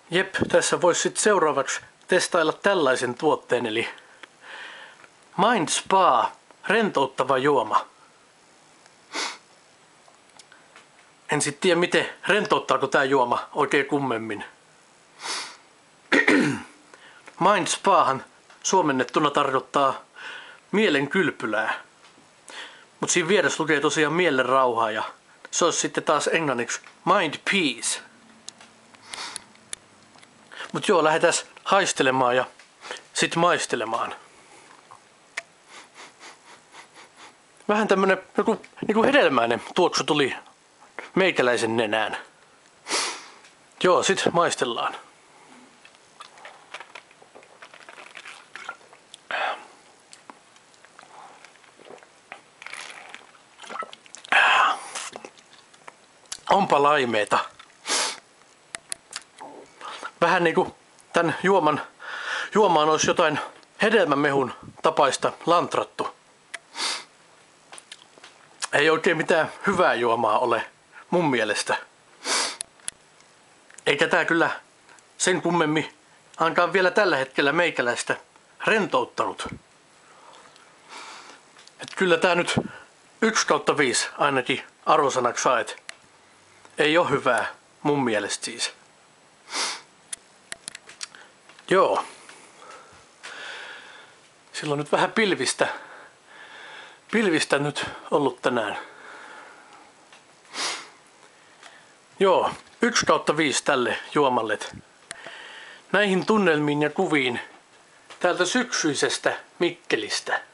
Jep, tässä voisi sitten seuraavaksi testailla tällaisen tuotteen, eli Mind Spa, rentouttava juoma. En sit tiedä miten rentouttaako tää juoma oikein kummemmin. Mind Spahan suomennettuna tarkoittaa mielen kylpylää. Mut siinä vieressä lukee tosiaan mielen rauhaa ja se olisi sitten taas englanniksi Mind Peace. Mut joo, lähdetään haistelemaan ja sit maistelemaan. Vähän tämmönen niinku hedelmäinen tuoksu tuli meikäläisen nenään. Joo, sit maistellaan. Onpa laimeeta. Vähän niinku tän juomaan olisi jotain hedelmämehun tapaista lantrattu. Ei oikein mitään hyvää juomaa ole mun mielestä. Eikä tää kyllä sen kummemmin ainakaan vielä tällä hetkellä meikäläistä rentouttanut. Et kyllä tää nyt 1/5 ainakin arvosanaksi saa, et ei oo hyvää mun mielestä siis. Joo. Sillä on nyt vähän pilvistä nyt ollut tänään. Joo, 1/5 tälle juomalle. Näihin tunnelmiin ja kuviin täältä syksyisestä Mikkelistä.